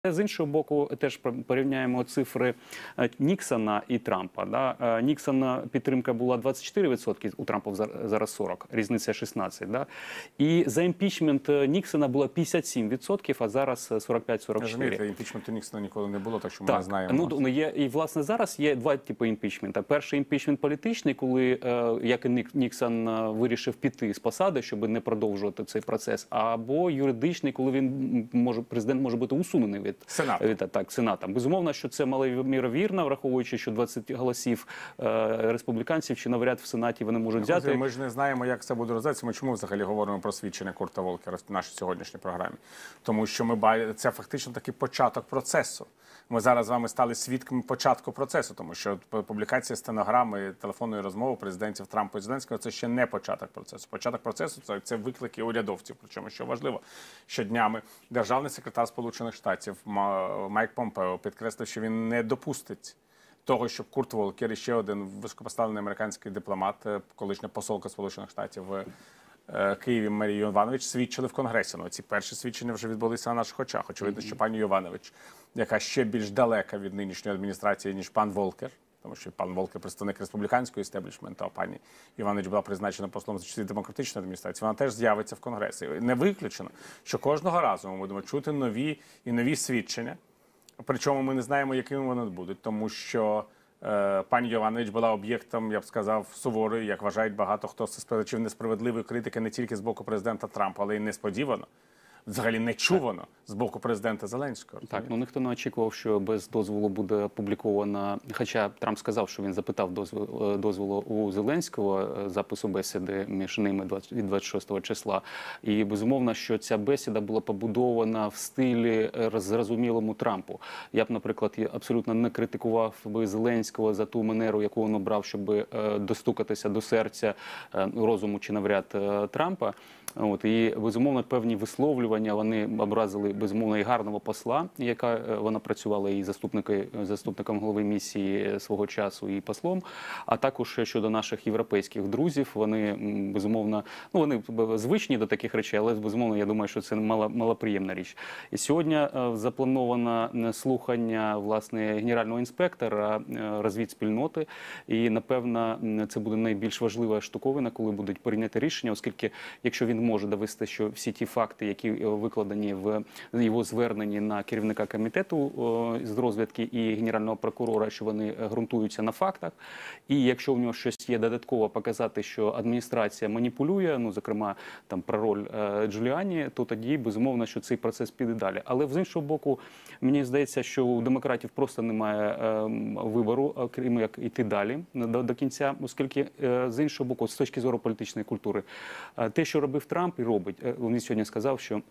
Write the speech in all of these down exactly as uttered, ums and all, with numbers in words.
З іншого боку, теж порівняємо цифри Ніксона і Трампа. Да? Ніксона підтримка була двадцять чотири відсотки, у Трампа зараз сорок, різниця шістнадцять. Да? І за імпічмент Ніксона було п'ятдесят сім відсотків, а зараз сорок п'ять - сорок чотири. Розумієте, імпічменту Ніксона ніколи не було, так що ми так, не знаємо. Ну, є, і, власне, зараз є два типи імпічмента. Перший імпічмент політичний, коли, як і Ніксон вирішив піти з посади, щоб не продовжувати цей процес, або юридичний, коли він може, президент може бути усунений від Сенату. Від, так, Сенатом. Безумовно, що це малоймовірно, враховуючи, що двадцять голосів е, республіканців чи навряд в Сенаті вони можуть взяти. Ми ж не знаємо, як це буде розвиватися. Ми чому взагалі говоримо про свідчення Курта Волкера в нашій сьогоднішній програмі? Тому що ми бачимо, це фактично такий початок процесу. Ми зараз з вами стали свідками початку процесу, тому що публікація стенограми телефонної розмови президентів Трампа і Зеленського – це ще не початок процесу. Початок процесу – це виклики урядовців. Причому, що важливо, щоднями державний секретар Сполучених Штатів Майк Помпео підкреслив, що він не допустить того, щоб Курт Волкер і ще один високопоставлений американський дипломат, колишня посолка Сполучених Штатів в Києві Марія Йованович, свідчили в Конгресі. Ну, ці перші свідчення вже відбулися на наших очах. Очевидно, що пані Йованович, яка ще більш далека від нинішньої адміністрації, ніж пан Волкер, тому що пан Волкер – представник республіканського істеблішменту, а пані Йованович була призначена послом за часів демократичної адміністрації, вона теж з'явиться в Конгресі. Не виключено, що кожного разу ми будемо чути нові і нові свідчення, причому ми не знаємо, якими вони будуть, тому що е, пані Йованович була об'єктом, я б сказав, суворої, як вважають багато хто з споживачів, несправедливої критики не тільки з боку президента Трампа, але й несподівано. Взагалі нечувано з боку президента Зеленського. Так, ну ніхто не очікував, що без дозволу буде опублікована, хоча Трамп сказав, що він запитав дозволу, дозволу у Зеленського запису бесіди між ними від двадцять шостого числа. І безумовно, що ця бесіда була побудована в стилі зрозумілому Трампу. Я б, наприклад, абсолютно не критикував би Зеленського за ту манеру, яку він обрав, щоб достукатися до серця, розуму чи навряд Трампа. От, і, безумовно, певні висловлювання вони образили, безумовно, і гарного посла, яка вона працювала і заступником голови місії свого часу, і послом, а також щодо наших європейських друзів. Вони, безумовно, ну, вони звичні до таких речей, але, безумовно, я думаю, що це мало, малоприємна річ. І сьогодні заплановано слухання, власне, генерального інспектора розвідспільноти, і, напевно, це буде найбільш важлива штуковина, коли будуть прийняти рішення, оскільки, якщо він може довести, що всі ті факти, які викладені в його зверненні на керівника комітету з розвідки і генерального прокурора, що вони ґрунтуються на фактах, і якщо в нього щось є додатково показати, що адміністрація маніпулює, ну, зокрема, там, про роль Джуліані, то тоді, безумовно, що цей процес піде далі. Але, з іншого боку, мені здається, що у демократів просто немає вибору, крім як йти далі до, до кінця, оскільки, з іншого боку, з точки зору політичної культури, те, що робив Трамп і робить. Він сьогодні сказав, що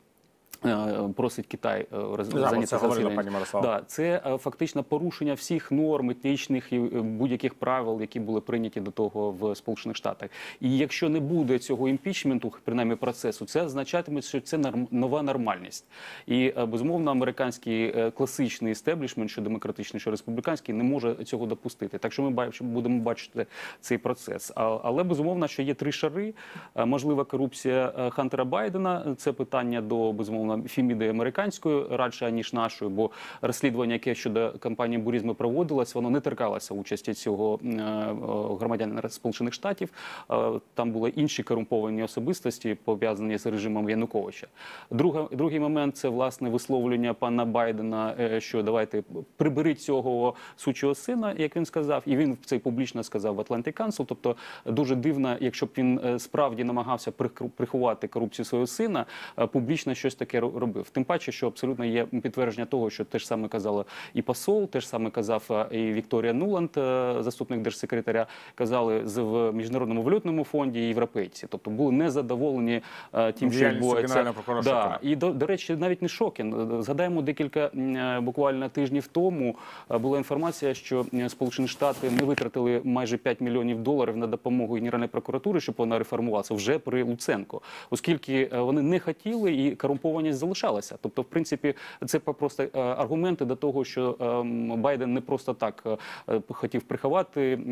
просить Китай зайняти засідання. Да, це фактично порушення всіх норм, етичних і будь-яких правил, які були прийняті до того в Сполучених Штатах. І якщо не буде цього імпічменту, принаймні процесу, це означатиме, що це нова нормальність. І, безумовно, американський класичний істеблішмент, що демократичний, що республіканський, не може цього допустити. Так що ми будемо бачити цей процес. Але, безумовно, що є три шари. Можлива корупція Хантера Байдена, це питання до, безумовно, Феміди американської радше, ніж нашої, бо розслідування, яке щодо кампанії Бурізми проводилось, воно не торкалося участі цього громадянина Сполучених Штатів. Там були інші корумповані особистості, пов'язані з режимом Януковича. Друга, другий момент – це, власне, висловлювання пана Байдена, що давайте приберіть цього сучого сина, як він сказав, і він це публічно сказав в Atlantic Council. Тобто дуже дивно, якщо б він справді намагався приховати корупцію свого сина, публічно щось таке робив. Тим паче, що абсолютно є підтвердження того, що те ж саме казала і посол, те ж саме казав і Вікторія Нуланд, заступник держсекретаря, казали в Міжнародному валютному фонді і європейці. Тобто були незадоволені тим, що відбувається. Да. І, до, до речі, навіть не Шокін. Згадаємо, декілька буквально тижнів тому була інформація, що Сполучені Штати не витратили майже п'ять мільйонів доларів на допомогу Генеральної прокуратури, щоб вона реформувалася вже при Луценко. Оскільки вони не хотіли і корумповані відповідальність залишалася. Тобто, в принципі, це просто е, аргументи до того, що е, Байден не просто так е, хотів приховати е,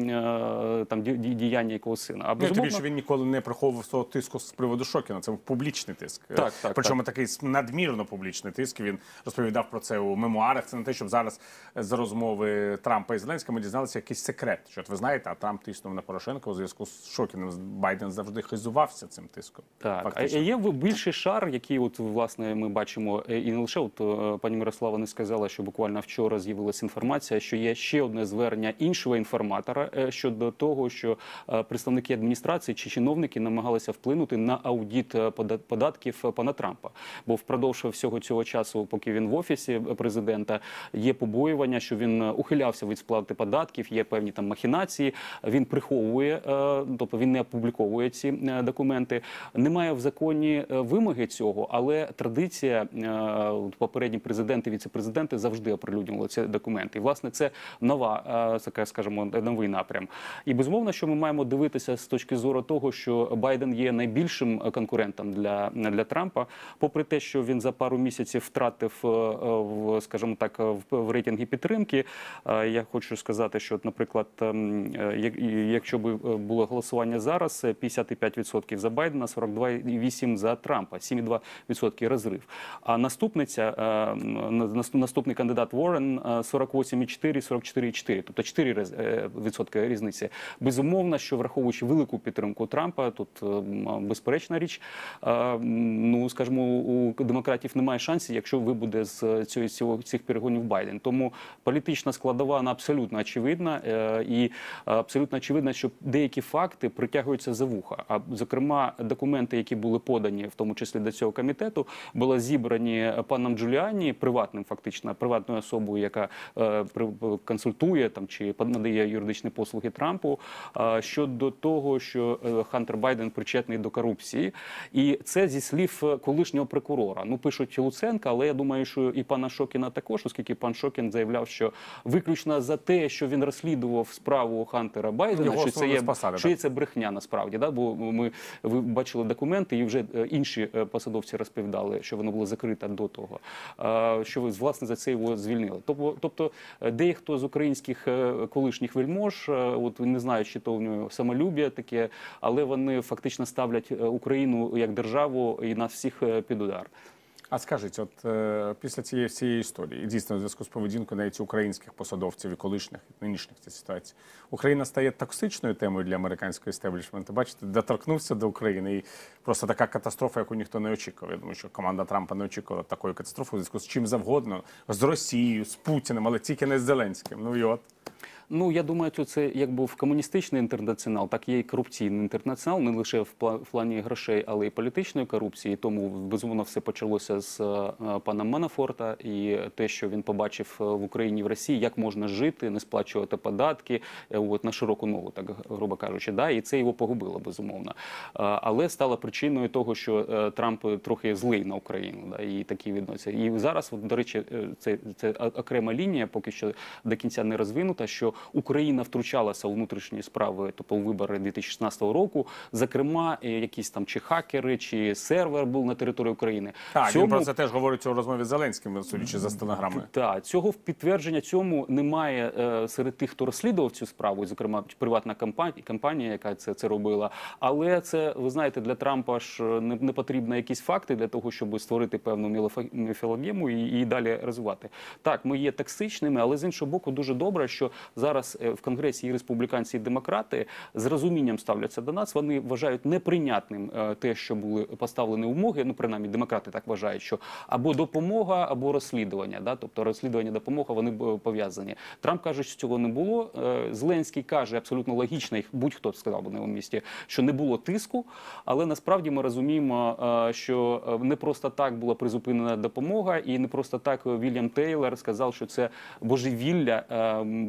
там ді- ді- діяння якогось сина. А Ну, тим безумовно, більше він ніколи не приховував свого тиску з приводу Шокіна. Це був публічний тиск. Так, так, Причому такий надмірно публічний тиск. Він розповідав про це у мемуарах. Це не те, щоб зараз з розмови Трампа і Зеленського ми дізналися якийсь секрет. Що от ви знаєте, а Трамп тиснув на Порошенка у зв'язку з Шокіним. Байден завжди хизувався цим тиском. так, а Фактично. є більший шар, який от власне ми бачимо, і не лише от е, пані Мирослава не сказала, що буквально вчора з'явилася інформація, що є ще одне звернення іншого інформатора е, щодо того, що е, представники адміністрації чи чиновники намагалися вплинути на аудит е, пода- податків е, пана Трампа. Бо впродовж всього цього часу, поки він в офісі президента, є побоювання, що він е, ухилявся від сплати податків, є певні там махінації, він приховує, е, тобто він не опубліковує ці е, документи. Немає в законі е, вимоги цього, але традиція, е, попередні президенти, віце-президенти завжди оприлюднювали ці документи. І, власне, це нова, е, така, скажімо, новий напрям. І, безумовно, що ми маємо дивитися з точки зору того, що Байден є найбільшим конкурентом для, для Трампа, попри те, що він за пару місяців втратив, е, в, скажімо так, в, в рейтингі підтримки. Е, Я хочу сказати, що, от, наприклад, ем, е, як- якщо б було голосування зараз, п'ятдесят п'ять відсотків за Байдена, сорок два цілих вісім десятих за Трампа, сім цілих два відсотки розрив. А наступниця, е, нас- наступний кандидат Уоррен е, сорок вісім цілих чотири, сорок чотири цілих чотири, тобто чотири роз- е, відсотки різниці. Безумовно, що враховуючи велику підтримку Трампа, тут е, м, безперечна річ, е, м, ну, скажімо, у демократів немає шансів, якщо вибуде з цього, цього, цих перегонів Байден. Тому політична складова, вона абсолютно очевидна, е, і абсолютно очевидно, що деякі факти притягуються за вуха. А, зокрема, документи, які були подані, в тому числі до цього комітету, були зібрані паном Джуліані, приватним, фактично, приватною особою, яка е, при- консультує там чи надає юридичні послуги Трампу, е, щодо того, що е, Хантер Байден причетний до корупції. І це зі слів колишнього прокурора. Ну, пишуть Луценка, але я думаю, що і пана Шокіна також, оскільки пан Шокін заявляв, що виключно за те, що він розслідував справу Хантера Байдена, Його що це усунули є, з посади, що так. є це брехня насправді. Да? Бо ми ви бачили документи, і вже е, інші е, посадовці розповідали, що воно було закрите до того, е, що ви, власне, за це його звільнили. Тобто, тобто е, дехто з українських е, колишніх вельмож, е, от не знаю, чи то в нього самолюб'я таке, але вони фактично ставлять е, Україну як державу і нас всіх е, під удар. А скажіть, от е, після цієї всієї історії, і дійсно в зв'язку з поведінкою навіть українських посадовців і колишніх, і нинішніх цій ситуації, Україна стає токсичною темою для американського істеблішменту. Бачите, доторкнувся до України, і просто така катастрофа, яку ніхто не очікував. Я думаю, що команда Трампа не очікувала такої катастрофи в зв'язку з чим завгодно, з Росією, з Путіним, але тільки не з Зеленським. Ну і от. Ну, я думаю, що це як був комуністичний інтернаціонал, так є і корупційний інтернаціонал, не лише в пла- в плані грошей, але й політичної корупції. Тому, безумовно, все почалося з е, пана Манафорта і те, що він побачив е, в Україні і в Росії, як можна жити, не сплачувати податки, е, от, на широку ногу, так грубо кажучи. Да? І це його погубило, безумовно. Е, Але стало причиною того, що е, Трамп трохи злий на Україну, да? І такі відносини. І зараз, от, до речі, е, це, це окрема лінія, поки що до кінця не розвинута, що Україна втручалася у внутрішні справи, тобто у вибори дві тисячі шістнадцятого року, зокрема, е, якісь там чи хакери, чи сервер був на території України. Так, Цьому- він про це теж говорить у розмові з Зеленським, судячи за стенограмою. Так, цього підтвердження цьому немає е, серед тих, хто розслідував цю справу, і, зокрема, приватна компанія, компанія, яка це, це робила. Але це, ви знаєте, для Трампа ж не, не потрібно якісь факти для того, щоб створити певну мілофа- міфологему і, і далі розвивати. Так, ми є токсичними, але з іншого боку, дуже добре, що зараз е, в Конгресі і республіканці, і демократи з розумінням ставляться до нас. Вони вважають неприйнятним е, те, що були поставлені умови, ну, принаймні, демократи так вважають, що або допомога, або розслідування. Да? Тобто розслідування, допомога, вони б пов'язані. Трамп каже, що цього не було. Е, Зеленський каже, абсолютно логічно, їх будь-хто сказав би на його місці, що не було тиску, але насправді ми розуміємо, е, що не просто так була призупинена допомога, і не просто так Вільям Тейлор сказав, що це божевілля е, не да-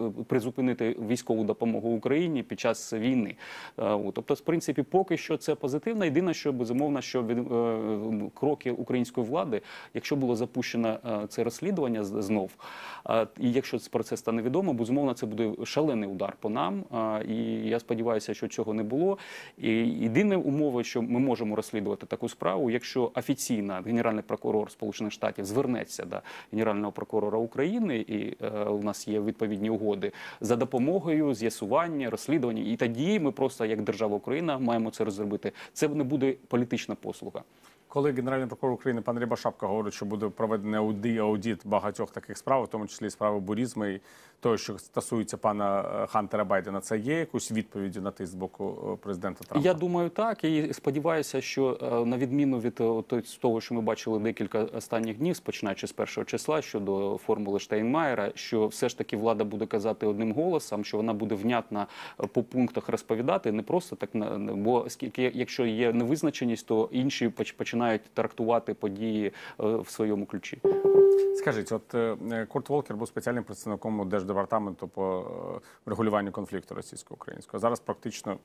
призупинити військову допомогу Україні під час війни. Тобто, в принципі, поки що це позитивно. Єдине, що безумовно, що від кроки української влади, якщо було запущено це розслідування знов, і якщо про це стане відомо, безумовно, це буде шалений удар по нам. І я сподіваюся, що цього не було. І єдине умови, що ми можемо розслідувати таку справу, якщо офіційно Генеральний прокурор Сполучених Штатів звернеться до Генерального прокурора України, і е, у нас є відповідні угоди, за допомогою з'ясування, розслідування. І тоді ми просто, як держава Україна, маємо це розробити. Це не буде політична послуга. Коли Генеральний прокурор України пан Рябошапка говорить, що буде проведений аудит багатьох таких справ, в тому числі справи бурізму і того, що стосується пана Хантера Байдена, це є якусь відповідь на тиск з боку президента Трампа? Я думаю, так. І сподіваюся, що на відміну від того, що ми бачили декілька останніх днів, починаючи з першого числа, щодо формули Штайнмаєра, що все ж таки влада буде казати одним голосом, що вона буде внятно по пунктах розповідати, не просто так, бо оскільки, якщо є невизначеність, то інші починають трактувати події в своєму ключі. Скажіть, от Курт Волкер був спеціальним представником Держдепартаменту по регулюванню конфлікту російсько-українського. Зараз практично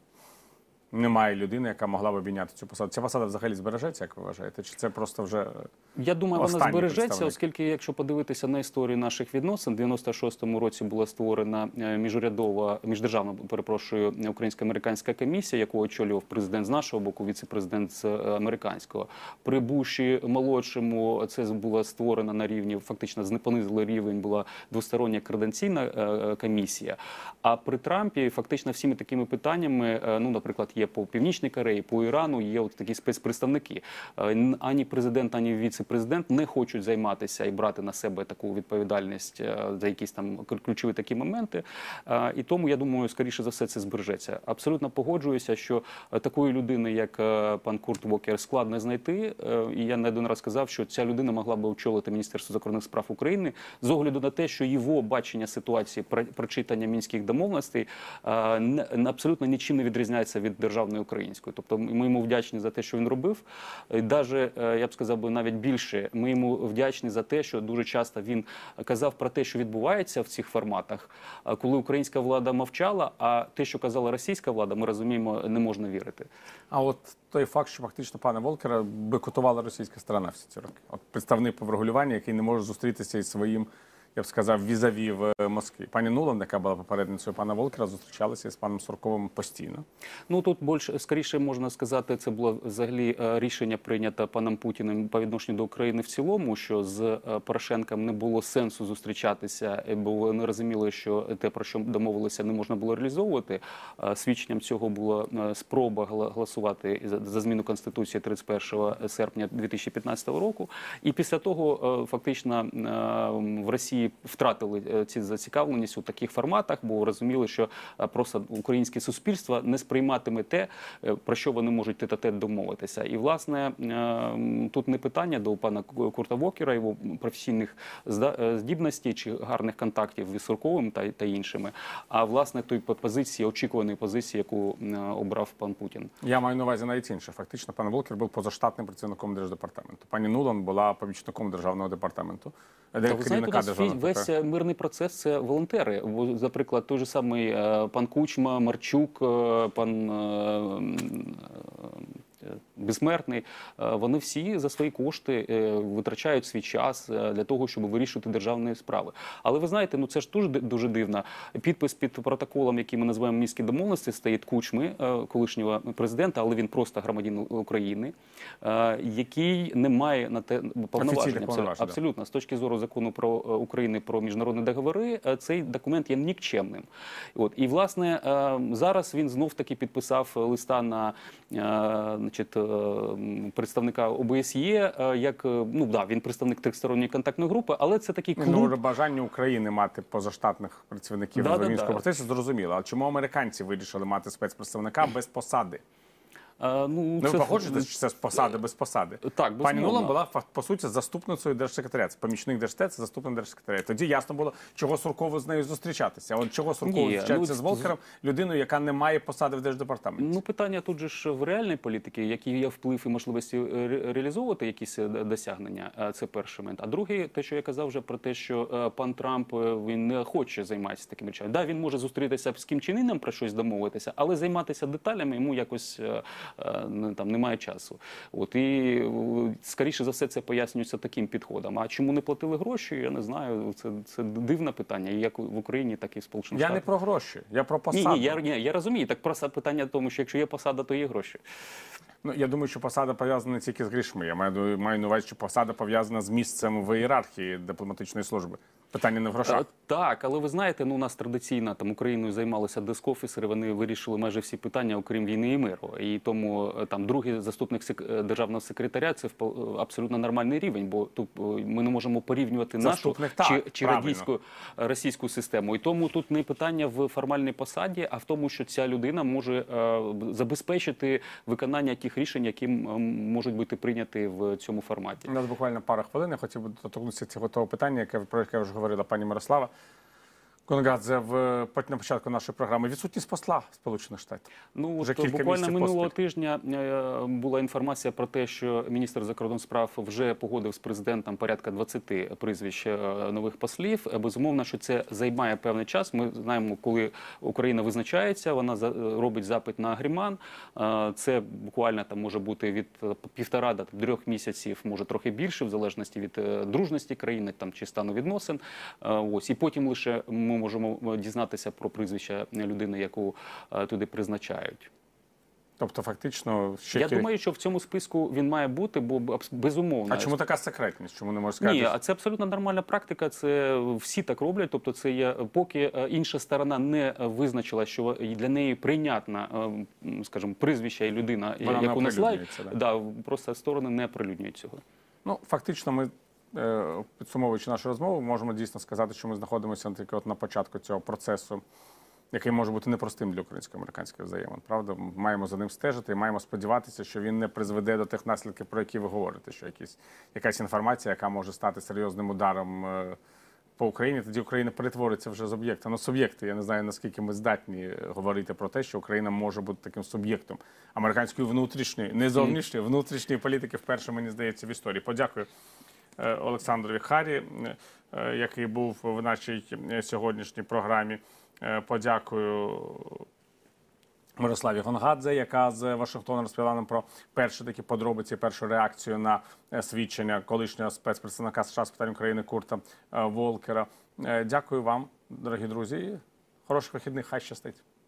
немає людини, яка могла б обійняти цю посаду. Ця посада взагалі збережеться, як ви вважаєте? Чи це просто вже Я думаю, вона збережеться, представник? Оскільки, якщо подивитися на історію наших відносин, в дев'яносто шостому році була створена міжурядова, міждержавна, перепрошую, українсько-американська комісія, яку очолював президент з нашого боку, віце-президент з американського. При Буші молодшому це було створено на рівні, фактично знепонизили рівень, була двостороння координаційна комісія. А при Трампі фактично всіми такими питаннями, ну, наприклад, є по Північній Кореї, по Ірану, є от такі спецпредставники. Ані президент, ані віце-президент не хочуть займатися і брати на себе таку відповідальність за якісь там ключові такі моменти. І тому, я думаю, скоріше за все це збережеться. Абсолютно погоджуюся, що такої людини, як пан Курт Волкер, складно знайти. І я не один раз сказав, що ця людина могла би очолити Міністерство закордонних справ України з огляду на те, що його бачення ситуації, прочитання мінських домовленостей абсолютно нічим не відрізняється від державної української. Тобто ми йому вдячні за те, що він робив. Даже, я б сказав би, навіть більше, ми йому вдячні за те, що дуже часто він казав про те, що відбувається в цих форматах, коли українська влада мовчала, а те, що казала російська влада, ми розуміємо, не можна вірити. А от той факт, що фактично пана Волкера бойкотувала російська сторона всі ці роки. От представник по врегулюванню, який не може зустрітися із своїм, я б сказав, візаві в Москві. Пані Нуланд, яка була попередницею пана Волкера, зустрічалася з паном Сурковим постійно. Ну, тут більше, скоріше можна сказати, це було взагалі рішення прийнято паном Путіним по відношенню до України в цілому, що з Порошенком не було сенсу зустрічатися, бо вони розуміли, що те, про що домовилися, не можна було реалізовувати. Свідченням цього була спроба голосувати за зміну Конституції тридцять першого серпня дві тисячі п'ятнадцятого року. І після того, фактично, в Росії втратили ці зацікавленість у таких форматах, бо розуміли, що просто українське суспільство не сприйматиме те, про що вони можуть тет-а-тет домовитися. І, власне, тут не питання до пана Курта Волкера, його професійних здібностей чи гарних контактів з Сурковим та, та іншими, а, власне, той позиції, очікуваної позиції, яку обрав пан Путін. Я маю на увазі навіть інше. Фактично, пан Волкер був позаштатним працівником Держдепартаменту. Пані Нуланд була помічником Державного департаменту. Та, ви знаєте, у нас весь мирний процес – це волонтери. Наприклад, той же самий пан Кучма, Марчук, пан Безсмертний, вони всі за свої кошти витрачають свій час для того, щоб вирішувати державні справи. Але ви знаєте, ну це ж дуже, дуже дивно. Підпис під протоколом, який ми називаємо «Мінські домовленості», стоїть Кучми, колишнього президента, але він просто громадянин України, який не має на те повноваження. повноважень. Абсолютно. З точки зору закону про України про міжнародні договори, цей документ є нікчемним. От. І, власне, зараз він знов-таки підписав листа на значить, представника О Б С Є, як, ну да, він представник трьохсторонньої контактної групи, але це такий клуб. Ну, бажання України мати позаштатних працівників да, в Мінському да, процесі, зрозуміло. А чому американці вирішили мати спецпредставника без посади? А, ну, Ну, ви це- погоджуєтесь, що це з посади без посади? Так, Пані безумовно. Нуланд була, фак- по суті, заступницею держсекретаря. Це помічник держсекретаря, це заступник держсекретаря. Тоді ясно було, чого Суркову з нею зустрічатися. А от чого Суркову Ні, зустрічатися ну, з Волкером, людиною, яка не має посади в держдепартаменті? Ну, питання тут же ж в реальній політиці, які є вплив і можливості е, ре- реалізовувати якісь е, досягнення. Е, Це перший момент. А другий, те, що я казав вже про те, що е, пан Трамп е, він не хоче займатися такими речами. Да, він може зустрітися з Кім Чен Іном про щось домовитися, але займатися деталями йому якось е, е, не- там немає часу. От і е, скоріше за все це пояснюється таким підходом. А чому не платили гроші? Я не знаю. Це, це дивне питання. І як в Україні, так і в Сполучених Я Штатах. не про гроші, я про Ні, посаду. ні, я, ні, я розумію. Так просто питання в тому, що якщо є посада, то є гроші. Ну, я думаю, що посада пов'язана не тільки з грішми. Я маю, маю на увазі, що посада пов'язана з місцем в ієрархії дипломатичної служби. Питання не в грошах. Е, Так, але ви знаєте, ну у нас традиційно там Україною займалися деск-офісери, вони вирішили майже всі питання, окрім війни і миру. І тому е, там другий заступник сек- е, державного секретаря це впо- е, абсолютно нормальний рівень, бо тут е, ми не можемо порівнювати нашу Заступник, так, чи, чи правильно. радійську е, російську систему. І тому тут не питання в формальній посаді, а в тому, що ця людина може е, забезпечити виконання тих рішень, які м, можуть бути прийняті в цьому форматі. У нас буквально пара хвилин. Я хотів би доторкнутися цього того питання, яке про яке вже говорила пані Мирослава Конгадзе в на початку нашої програми. Відсутність посла Сполучених Штатів. Ну, Вже от кілька буквально місяців минулого поспіль. тижня е, була інформація про те, що міністр закордонних справ вже погодив з президентом порядка двадцяти прізвищ е, нових послів. Е, Безумовно, що це займає певний час. Ми знаємо, коли Україна визначається, вона за- робить запит на агріман. Е, Це буквально там може бути від е, півтора до трьох місяців, може трохи більше, в залежності від е, дружності країни там чи стану відносин. Е, Ось і потім лише ми можемо дізнатися про прізвище людини, яку е, туди призначають. Тобто, фактично, ще Я кіль- думаю, що в цьому списку він має бути, бо абс- безумовно. А чому така секретність? Чому не можна сказати? Ні, а це абсолютно нормальна практика. Це всі так роблять. Тобто, це є поки е, інша сторона не визначила, що для неї прийнятна, е, м, скажімо, прізвище і людина, Вона не яку наслають, оприлюднюється, да. да, просто сторони не оприлюднюють цього. Ну, фактично, ми, е, підсумовуючи нашу розмову, можемо дійсно сказати, що ми знаходимося тільки от на початку цього процесу, який може бути непростим для українсько-американських взаємин. Правда, маємо за ним стежити і маємо сподіватися, що він не призведе до тих наслідків, про які ви говорите, що якісь, якась інформація, яка може стати серйозним ударом е, по Україні, тоді Україна перетвориться вже з об'єкта на суб'єкти. Я не знаю, наскільки ми здатні говорити про те, що Україна може бути таким суб'єктом американської внутрішньої, не зовнішньої, внутрішньої політики, вперше, мені здається, в історії. Подякую е, Олександрові Харі, е, який був в нашій е, сьогоднішній програмі. Е, Подякую Мирославі Гонгадзе, яка з Вашингтона розповіла нам про перші такі подробиці, першу реакцію на е, свідчення колишнього спецпредставника США з питань України Курта е, Волкера. Е, Дякую вам, дорогі друзі. Хороших вихідних, хай щастить.